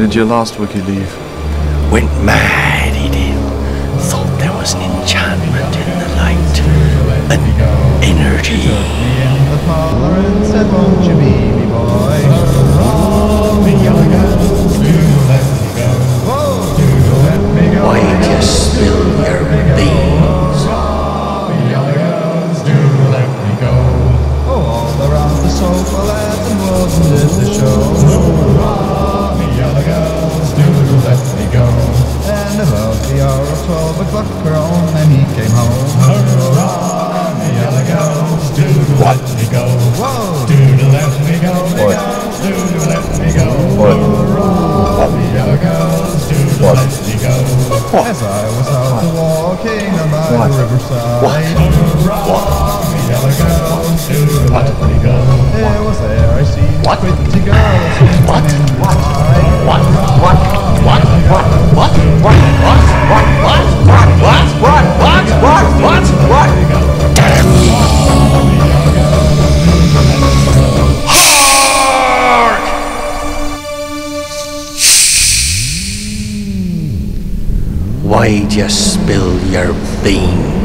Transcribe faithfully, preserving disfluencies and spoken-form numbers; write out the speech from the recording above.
did your last rookie leave? Went mad, he did. Thought there was an enchantment in the light. An energy. In the parlor and said, won't you be me boy? Hurrah, me Yaller Gals, doodle let me go. Whoa, doodle let me go. Why'd you spill your beans? Hurrah, me Yaller Gals, doodle let me go. Oh, all around the sofa, lads and wasn't it the show? Hurrah, me Yaller Gals, doodle let me go. And about the hour of twelve o'clock around, and he came home. Hurrah, me Yaller Gals, doodle let me go. Whoa, doodle let me go. What? Doodle let me go. What? Hurrah, me Yaller Gals, doodle What? let me go. What? As I was out walking on by What? the riverside. What? Hurrah, me Yaller Gals, doodle let me go. There was there I see What? pretty girls swimming What? in the What? tide. What? What? What? What? What? What? What? What? What? What? What? What? What? What? What? What? Hark! Why'd you spill your beans?